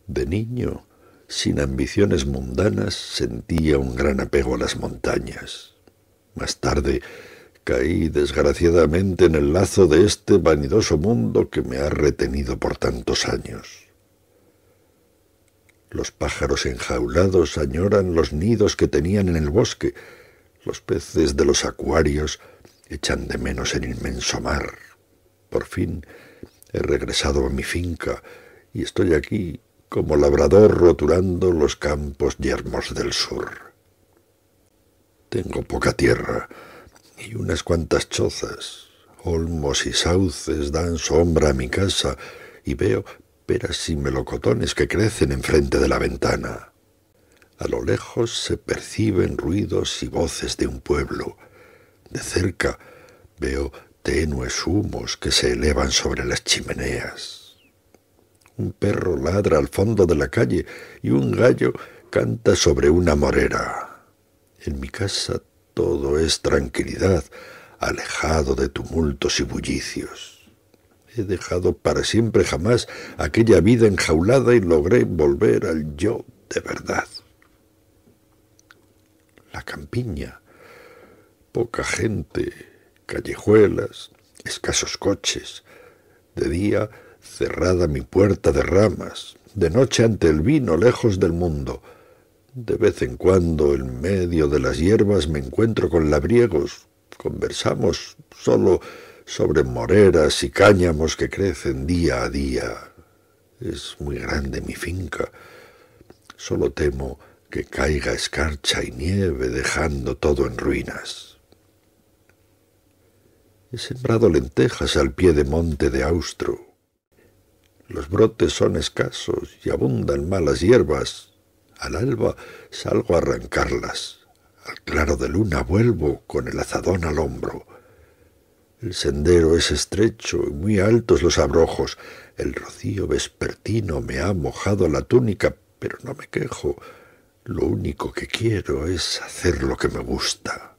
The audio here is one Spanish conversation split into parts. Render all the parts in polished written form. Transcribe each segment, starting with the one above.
De niño, sin ambiciones mundanas, sentía un gran apego a las montañas. Más tarde, caí desgraciadamente en el lazo de este vanidoso mundo que me ha retenido por tantos años. Los pájaros enjaulados añoran los nidos que tenían en el bosque. Los peces de los acuarios echan de menos el inmenso mar. Por fin he regresado a mi finca y estoy aquí como labrador roturando los campos yermos del sur. Tengo poca tierra y unas cuantas chozas. Olmos y sauces dan sombra a mi casa y veo peras y melocotones que crecen enfrente de la ventana. A lo lejos se perciben ruidos y voces de un pueblo. De cerca veo tenues humos que se elevan sobre las chimeneas. Un perro ladra al fondo de la calle y un gallo canta sobre una morera. En mi casa todo es tranquilidad, alejado de tumultos y bullicios. He dejado para siempre jamás aquella vida enjaulada y logré volver al yo de verdad. La campiña, poca gente, callejuelas, escasos coches. De día, cerrada mi puerta de ramas, de noche ante el vino, lejos del mundo. De vez en cuando, en medio de las hierbas, me encuentro con labriegos. Conversamos solo sobre moreras y cáñamos que crecen día a día. Es muy grande mi finca. Solo temo que caiga escarcha y nieve, dejando todo en ruinas. He sembrado lentejas al pie de monte de Austro. Los brotes son escasos y abundan malas hierbas. Al alba salgo a arrancarlas. Al claro de luna vuelvo con el azadón al hombro. El sendero es estrecho y muy altos los abrojos. El rocío vespertino me ha mojado la túnica, pero no me quejo. Lo único que quiero es hacer lo que me gusta.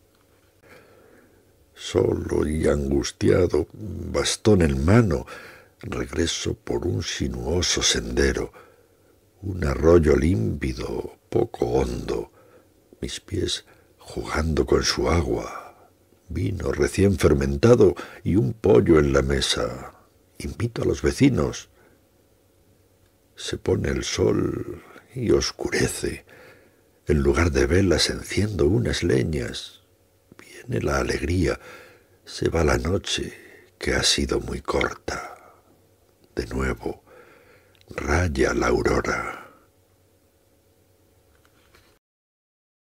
Solo y angustiado, bastón en mano, regreso por un sinuoso sendero. Un arroyo límpido, poco hondo, mis pies jugando con su agua, vino recién fermentado y un pollo en la mesa. Invito a los vecinos. Se pone el sol y oscurece. En lugar de velas enciendo unas leñas. Viene la alegría, se va la noche, que ha sido muy corta. De nuevo, raya la aurora.